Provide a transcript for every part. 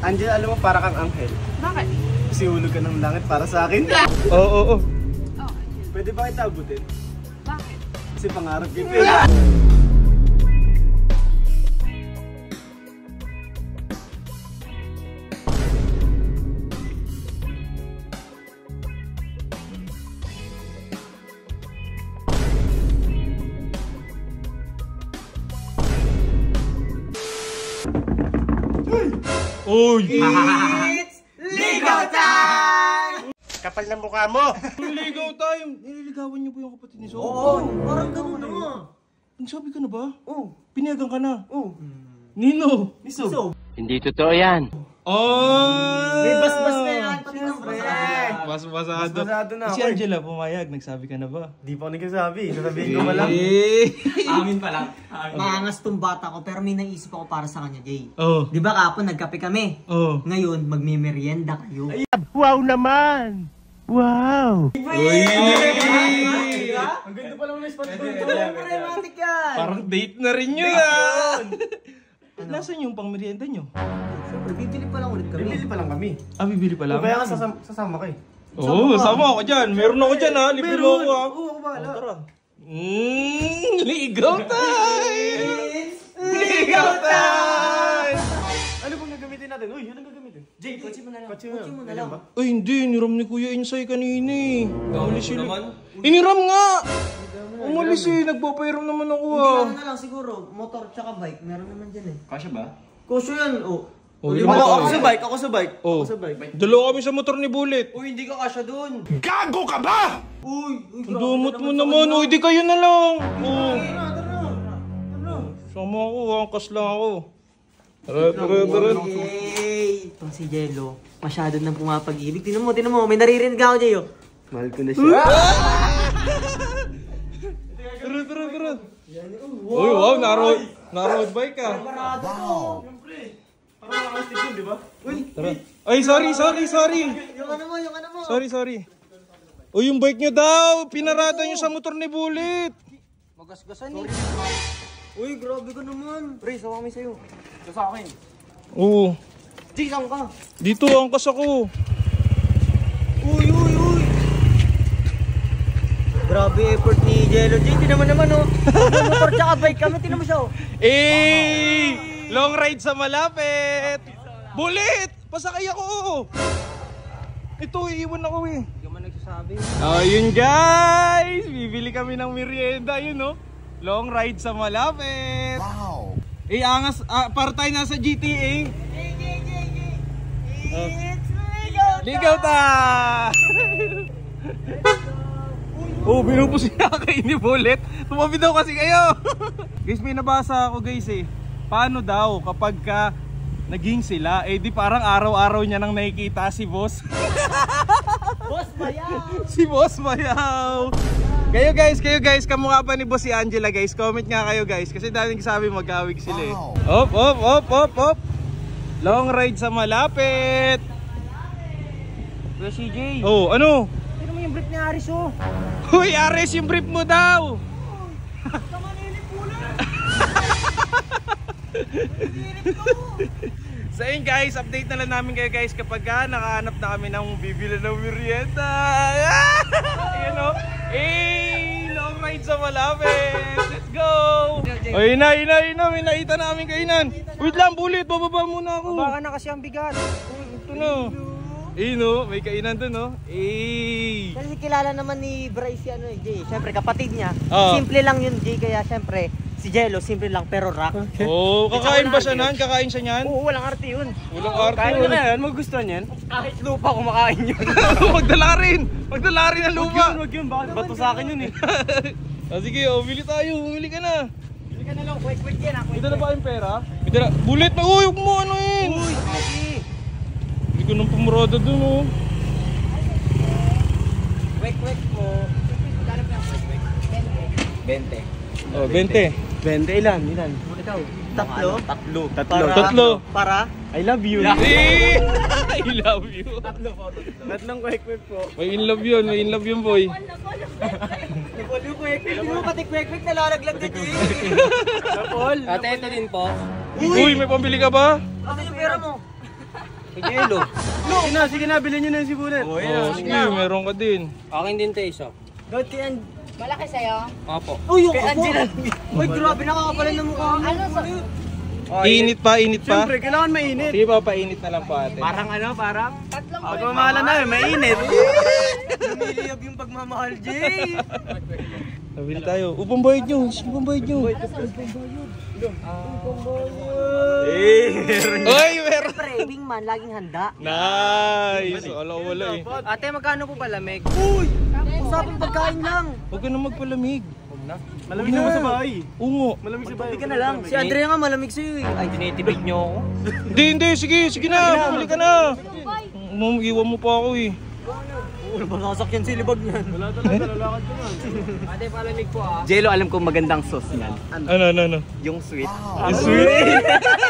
Angel, alam mo, para kang anghel. Bakit? Kasi hulog ka ng langit para sa akin. Oo. Pwede ba kita abutin? Bakit? Kasi pangarap kita. Uy! It's Ligaw Time! Kapal na mukha mo! Niligaw tayo! Nililigawan niyo po yung kapatid ni Sob? Oo, parang gano'n na. Nagsabi ka na ba? Oo. Pinayagan ka na? Oo. Nino? Ni Sob. Hindi totoo yan. May basbas na yan, pati ng pre. Basbasado. Basbasado na Si ako. Angela pumayag, nagsabi ka na ba? Di pa ako nagsasabi, sasabihin ko malang. Amin pa lang. Maangas tong bata ko, pero may naisip ako para sa kanya, Jay. Oh. Di ba kapon, nagkape kami? Oh. Ngayon, magme-merienda kayo. Wow naman! Wow! Uy! Ang ganda pa lang ng spot ko. Dramatic yan! Parang date na rin yun ah! Nasaan yung pang merienda nyo? Siyempre, bibili pa lang ulit kami. Bibili pa lang kami. Ah, bibili pa lang? Kaya nga sasama ka eh. Oo, sama ako dyan. Meron ako dyan ha. Libre mo ako ha. Oo, ako bahala. Tara. Ligaw time! Ligaw time! Ano bang gagamitin natin? Uy, yun ang gagamitin. Jay, kotse mo na lang. Kotse mo na lang. Ay hindi, niram ni Kuya Insay kanina eh. Umalis sila. Iniram nga! Umalis eh, nagpapairam naman ako Hindi ah. ano na lang siguro, motor tsaka bike, meron naman dyan eh. Kasya ba? Kusyo yan, oh. Ako sa bike, ako sa bike. Oh, Ako sa bike. dalawa kami sa motor ni Bullet. Uy, hindi ka kasya dun. Gago ka ba? Uy, Ang dumot mo naman, uy, di kayo na lang. Oh. Tara. Sama ako, angkas lang ako. Tara. Yay! Itong si Jello, masyado nang pumapag-ibig. Tinan mo, may naririnig ako, Jay, oh. Mahal ko na siya. Tara. Uy, wow, na-road bike ka. Wow! Parang nakastig yun, di ba? Uy, tara. Ay, sorry. Yung ano mo. Sorry. Uy, yung bike nyo daw, pinarada nyo sa motor ni Bullet. Magasgasan eh. Uy, grabe ka naman. Pre, sawa kami sa'yo. Sa akin. Oo. Jay, saan ka? Dito, angkas ako. Uy. Grabe effort ni Jello. Jay, tinan mo naman, oh. Motor tsaka bike kami, tinan mo siya, oh. Long ride sa malapit. Bullet, pasakay ako. Ito, iiwan ako eh. Hindi ka man nagsasabi. Ayun guys, bibili kami ng merienda, yun no. Long ride sa malapit. Wow! Angas, para tayo nasa GTA. It's Ligaw ta! Oh, binupusin na kayo ni Bullet. Tumabi daw kasi kayo. Guys, may nabasa ako guys eh. Paano daw kapag ka naging sila, di parang araw-araw niya nang nakikita si Boss. Boss Bayaw! Si Boss Bayaw! Kayo guys, kamukha pa ni Boss si Angela guys. Comment nga kayo guys, kasi dating sabi magkawig sila eh. Op! Long ride sa malapit! Kuya CJ, Oh, ano? tignan mo yung brief ni Aris, oh. Uy, Ares, yung brief mo daw! So yun guys, update na lang namin kayo guys kapag nakahanap na kami ng bibili ng merienda. Ayan o. Long ride sa malapit. Let's go! Ayun na, may nakita namin kainan. Wait lang, Bullet, bababa muna ako. Baka na kasi ang bigat. Ito na. No, may kainan dun no. Kasi kilala naman ni Bryce si Jay. Siyempre kapatid niya. Oo. Simple lang yun, Jay, kaya siyempre si Jello simple lang pero rock. Oh, kakain ba siya nan? Kakain siya niyan? Oo, walang arte yun. Walang arte. Kain na yan, magustuhan yan. Kahit lupa kumakain yun. Magdala rin ang lupa. Wag yun, bakit bato sa akin yun eh. Sige, bumili tayo. Bumili ka na. Hindi ka na lang, quick yan ha. May dala ba yung pera? May dala. Bullet na. Uy, huwag mo ano yun. Uy, sige. Hindi ko nang pumurada dun oh. Quick po. Magkano pa yung quick? 20. Oh, 20. 20 ilan? Ikaw, tatlo? Tatlo. Para? I love you. I love you. Tatlong quick po. May in love yun boy. Nagwalo quick. Hindi mo pati quick nalalaglag na Jay. Paul. Ate, ito din po. Uy, may pambili ka ba? Ano yung pera mo? Jello. Sige na, bilhin nyo na yung sibulan. Oh, sige, meron ka din. Akin din tayo isa. Goat kay An... Malaki sa'yo? Opo. Uy, yung Angela! Uy, grabe, nakakapalan ng mukha mo. Ano sa... Init pa, init pa. Siyempre, kailangan mainit. Sige pa, painit na lang po ate. Parang ano, parang? Tatlong Pagmamahalan namin, mainit. Lumiliyab yung pagmamahal, Jay! Nabili tayo. Upang bayad nyo. Sige, upang bayad nyo. Oy, meron. Siyempre, wingman, laging handa. Nice. Wala eh. Ate, magkano po ba lamig? Uy! Usapang pagkain lang. Huwag ka na magpalamig. Malamig naman sa bahay. Ungo. Malamig sa bahay. Hindi ka na lang. Si Andrea nga malamig sa'yo eh. Ay, tinitibig nyo ako. Hindi. Sige na. Bumili ka na. Iwan mo pa ako eh. Wala ba nakasakyan si libag niyan? Wala talaga, lalakad ko man. Ate, palamig po ah. Jello, alam ko magandang sauce niyan. Ano? Yung sweet. Sweet.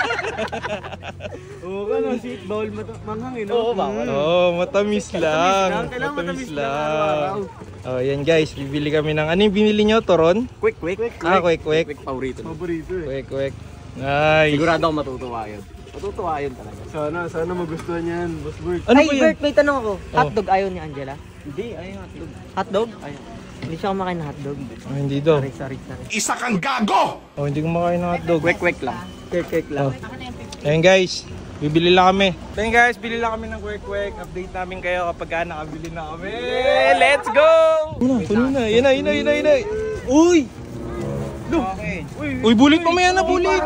Oo ka no, sweet bowl manghang eh, no? Oo ba? Matamis lang. Kailangan matamis lang lang. Oh, yan guys. Bibili kami ng... Ano yung binili nyo? Toron? Quick. Quick. Quick paborito. Paborito eh. Quick. Nice. Sigurado ako matutuwa yun. Matutuwa yun talaga. Sana magustuhan yan, Boss Bert. Ano Ay, ba yan? Bert, may tanong ako. Hotdog ayaw ni Angela? Hindi, ayun hotdog. Hotdog? Hindi siya kumakain ng hotdog. Oh, hindi daw. Sorry. Isa kang gago! Oh, hindi ko makain ng hotdog. Quick lang. Cake lang. Ayun guys. Bibili lang kami. Ayun guys, bili lang kami ng quick. Update namin kayo kapag nakabili na kami. Let's go! Puno na. Yan na. Uy! Uy, bulit pa maya na, bulit!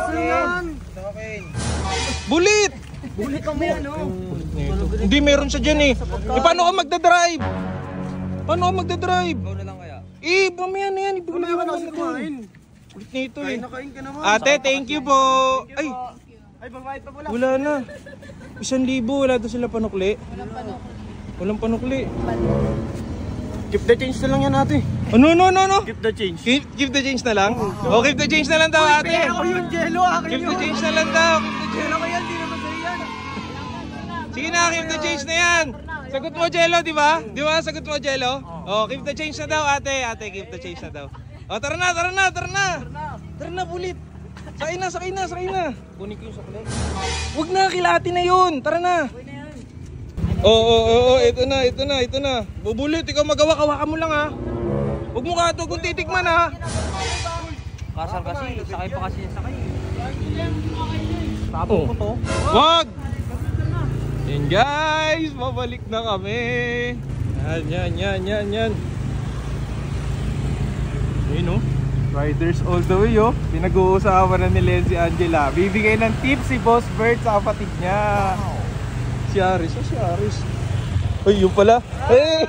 Bulit! Bulit ka mo yan, no? Hindi, meron siya dyan eh. Paano ka magdadrive? Ikaw na lang kaya. Mamaya na yan. Ibigay Wala mo ka na kasi kumain. Kulit nito eh. Nakain ka naman. Ate, thank you po. Ay, babayad pa pala. Wala na. 1,000. Wala daw sila panukli. Walang panukli. Keep the change na lang yan ate. Ano? Keep the change. Keep the change na lang? Oh, keep the change na lang daw ate. Ako yung Jello, akin Keep the yun. change na lang daw. Jello ka yan, di naman sa'yo yan. Sige na, keep the change na yan. Sagot mo, Jello, di ba? Di ba? Sagot mo, Jello? Oh, keep the change na daw ate. Ate, keep the change na daw. Oh, tara na. Tara na, bulit. Sakay na. Kunin ko yung sukle. Huwag na, kilati na yun. Tara na. Oo, ito na. Bubulit, ikaw magawa-kawakan mo lang ha. Huwag mo kato kung titikman ha. Kasar kasi, sakay pa kasi yung sakay. Tapos ko to. Wag! Yan guys, babalik na kami. Yan. Ayun oh. Riders all the way oh. Pinag-uusapan na ni Len si Angela. Bibigay ng tip si Boss Bert sa kapatid niya. Si Aris. Uy, yun pala. Hey!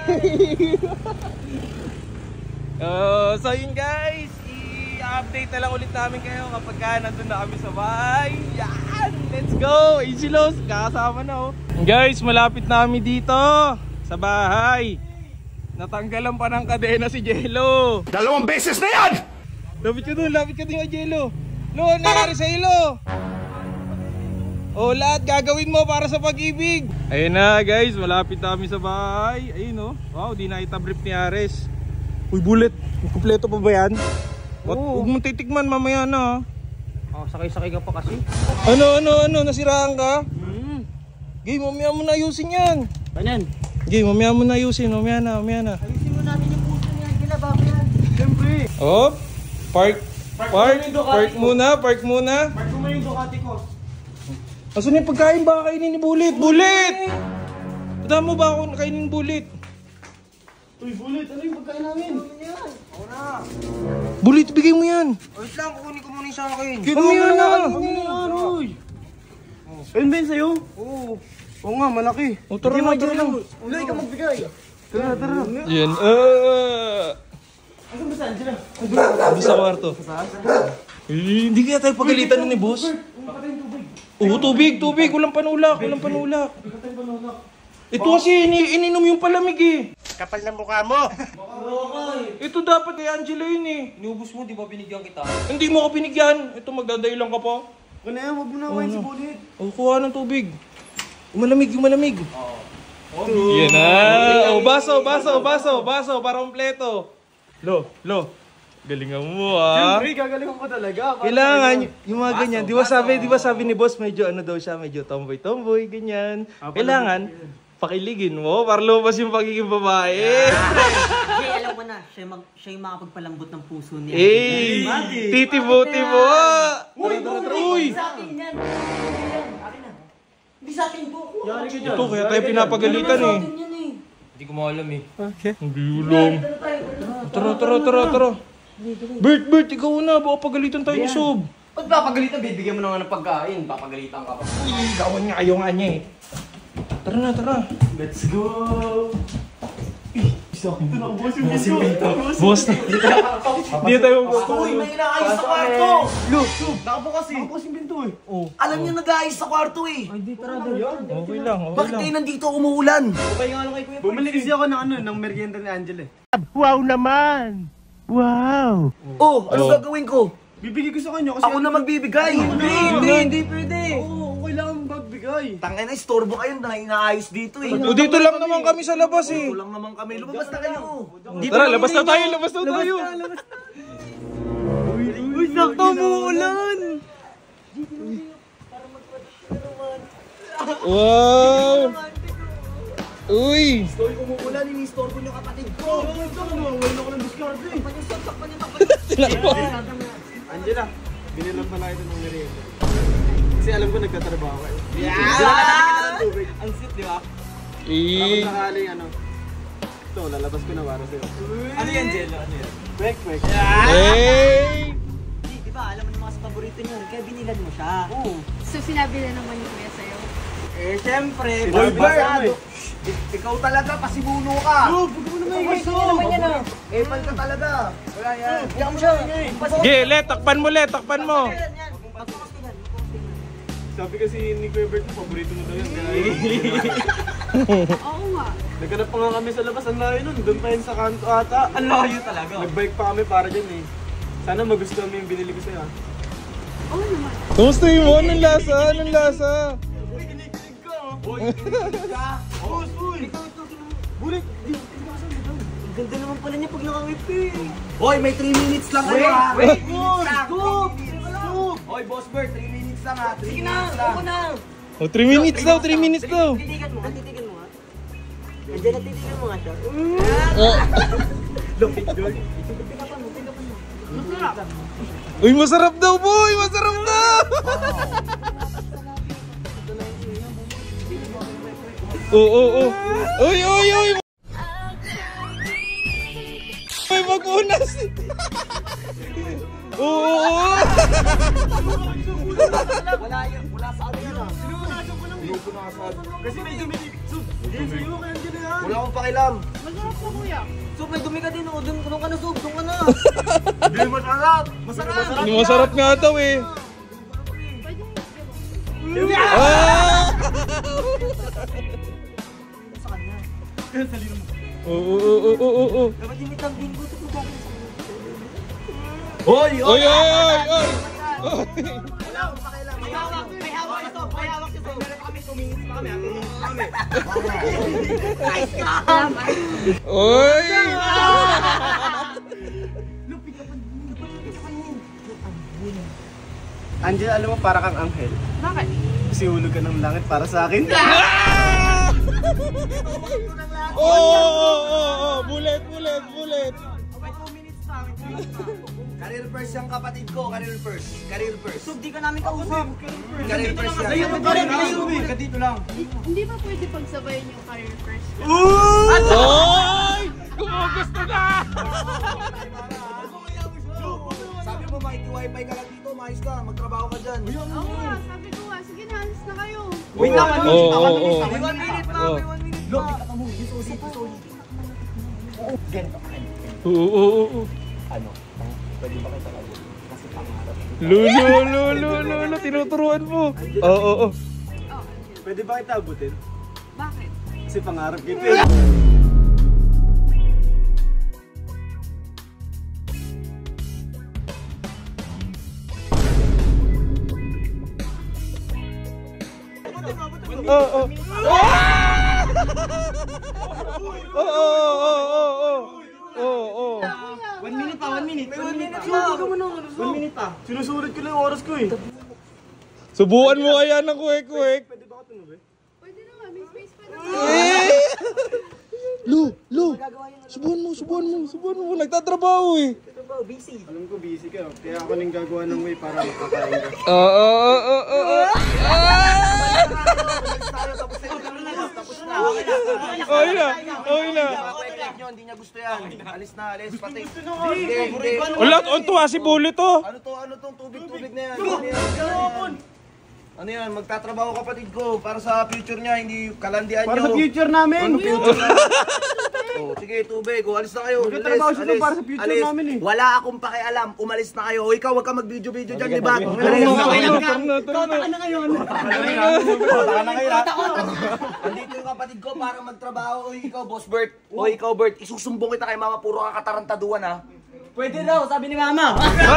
So yun guys, i-update na lang ulit namin kayo kapag nandun na kami sa bahay. Yan! Let's go! Easy Los, kakasama na oh. Guys, malapit na kami dito sa bahay. Natanggalan pa ng kadena si Jello. 2 beses na yan! Lapit ka doon kay Jello. Lo, ano nangyari sa ilo? Oh, lahat gagawin mo para sa pag-ibig. Ayun na guys, malapit na kami sa bahay. Ayun oh. Wow, di na itabrip ni Ares. Uy, Bullet, kumpleto pa ba yan? Huwag mong titikman mamaya na. Oh, sakay-sakay ka pa kasi. Ano, nasiraan ka? Gay, mamaya mo na ayusin yan. Ganyan. Gay, mamaya mo na ayusin, mamaya na. Ayusin mo natin yung puso ni Angela bago yan. Siyempre. Oh, park muna. Mark mo yung Ducati ko. Asan yung pagkain ba kainin ni Bullet? Bullet! Tanda mo ba ako kainin Bullet? Uy, Bullet, ano yung pagkain namin? Bullet, bigay mo yan. Wait lang, kukunin ko muna yung sa akin. Mamaya na. Uy. Ayun ba yun sa'yo? Oo. Oo nga, malaki. O, tara na. Wala, ikaw magbigay. Tara. Yan. Asan ba si Angela? Doon sa kwarto. Hindi kaya tayo pagalitan ni boss. Oo, tubig. Walang panulak. Ito kasi ininom yung palamig eh. Kapal ng mukha mo! Ito dapat kay Angela yun eh. Inubos mo, di ba binigyan kita? Hindi mo ako pinigyan. Ito magdadayo lang ka pa. Ano yan, huwag mo na kawain si Bullet. O, kuha ng tubig. Malamig. Yan na. O, baso. Para kompleto. Lo. Galingan mo ah. Siyempre, gagalingan ko talaga. Kailangan, yung mga ganyan. Di ba sabi ni boss, medyo ano daw siya, medyo tomboy-tomboy, ganyan. Kailangan, pakiligin mo para lumabas yung pagiging babae. Jay, alam ko na, siya yung makapagpalambot ng puso niya. Eh, titibo-tibo. Uy! Sa akin yan. Akin na. Hindi sa akin po. Yari ka dyan. Ito, kaya tayo pinapagalitan eh. Yan eh. Hindi ko maalam eh. Hindi ulam. Tara. Bert, ikaw na. Baka pagalitan tayo ni Sob. Ba't papagalitan? Bibigyan mo na nga ng pagkain. Papagalitan ka pa. Uy, gawan nga, ayaw nga niya eh. Tara. Let's go! Boss na. Hindi tayo Uy, may inaayos sa kwarto! Look, nakabukas eh. Nakabukas yung pinto eh. Alam niyo nag-aayos sa kwarto eh! Okay lang. Bakit kayo nandito umuulan? Bumili kasi ako ng merienda ni Angel eh. Oh, ano gagawin ko? Bibigay ko sa kanya kasi Ako na magbibigay! Hindi pwede. Oo, kailangan magbigay. Tangina, istorbo kayo na inaayos dito eh. O dito lang naman kami sa labas eh. Kulang naman kami. Lumabas na kayo. Tara, labas na tayo. Uy, sakto mo ulan. Wow! Uy! Story umuulan, ini-istorbo niyo kapatid ko. Wala ko ng discard eh. Angela, binilang pala ito ng merienda. Kasi alam ko nagtatrabaho kayo. Ang sweet, di ba? Ako sakaling ito, lalabas ko na para sa'yo. Ano yan, Jello? Ano yan? Kwek. Hey! Di ba, alam mo ng mga paborito niyo, kaya binilan mo siya. So sinabi na naman ni Kuya sa'yo. Eh, syempre, Boy, Barbasado. Ikaw talaga, pasibuno ka. Huwag mo na may gusto. Epal ka talaga. Wala yan. Diyan mo siya. Gile, takpan mo. Sabi kasi ni Kuya Bert, paborito mo daw yun. Oo nga. Naghanap pa nga kami sa labas, ang layo nun. Doon pa yun sa kanto ata. Ang layo talaga. Nagbike pa kami para dyan eh. Sana magustuhan mo yung binili ko sa'yo. Oo naman. Kumusta yun mo? Anong lasa? Uy, kinikilig ka oh. Uy, kinikilig ka. Uy. Bulit. Ganda naman pala niya pag nakangip eh. Hoy, may 3 minutes lang kayo ha. Wait. Hoy, Boss Bert, 3 minutes lang ha. 3 Sige minutes na, lang. ako na. O, 3 minutes daw. Titigan mo nga. Nandiyan na titigan mo nga siya. Uy, masarap daw, boy! Masarap daw! Oo. Uy! Uy, mag-unas! Oo! Wala sa ano yan ha. Kasi may dumi. Hindi sa'yo, kaya dyan na. Wala akong pakialam. Masarap po Kuya. Sob, may dumi ka din. Doon ka na, Sob. Doon ka na. Hindi masarap. Masarap. Hindi masarap nga daw eh. Pwede mo. Ah! Sa kanya. Oo. Dapat yung mitambing ko. Ito bakit sa Hoy, Oy! Wala akong pakialam. May hawak si Sob. Meron kami, 2 minutes pa kami. 2 minutes pa kami. Oy! Angel, alam mo, para kang anghel. Bakit? Kasi hulog ka ng langit para sa akin. Oo! Bullet! Career first yung kapatid ko. Career first. Sob, di ka namin kausap. Career first yan. Dito lang. Hindi ba pwede pagsabayin yung career first? Oy! Gumugusto na! Sabi mo, makiki-wifi ka lang dito. Maayos ka. Magtrabaho ka dyan. Oo nga, sabi ko nga. Sige na, alis na kayo. Wait lang. Oo. May 1 minute pa. Oh. May 1 minute pa. Oo. Lulu, tinuturuan mo. Oo. Pwede ba kita abutin? Bakit? Kasi pangarap kita eh. Oo. Oo. 1 minute pa, 1 minute. minute. May 1 minute Hindi ka mo nang ano. 1 minute ah. Sinusulit ko lang yung oras ko eh. Subukan mo kaya ng quick. Pwede na nga, may space pa na. Lu, subuhan mo. Nagtatrabaho eh. Busy. Alam ko busy ka. Kaya ako nang gagawa ng way para makakain ka. Oo. Okay na. Quick nyo, hindi niya gusto yan. Alis na, alis. Pati. Hindi. Wala, on to si Bullet to. Ano tong tubig-tubig na yan? Ano yan? Magtatrabaho kapatid ko para sa future niya, hindi kalandian Para nyo. sa future namin. Ano future na? Oh, sige, tubig. Alis na kayo. Magtatrabaho siya doon para sa future namin eh. Wala akong pakialam. Umalis na kayo. O ikaw, wag ka mag-video-video dyan, di ba? Tara na ngayon. Andito yung kapatid ko para magtrabaho. O ikaw, Boss Bert. O ikaw, Bert. Isusumbong kita kay mama. Puro ka katarantaduan, ha? Pwede daw, sabi ni mama.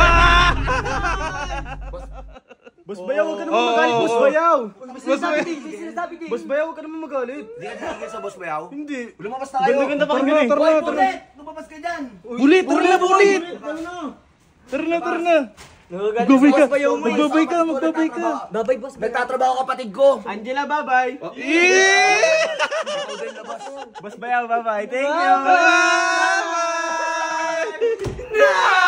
Boss Bayaw, huwag ka naman magalit, Boss Bayaw. Sinasabi din. Boss Bayaw, huwag ka naman magalit. Hindi ka tigil sa Boss Bayaw? Hindi. Lumabas na kayo. Ganda-ganda pa kami eh. Hoy, Bulit! Lumabas ka dyan. Bulit. Tara na. Magbabay ka. Babay, boss. Nagtatrabaho kapatid ko. Angela, bye-bye. Ikaw din labas. Boss Bayaw, bye-bye. Thank you. Bye!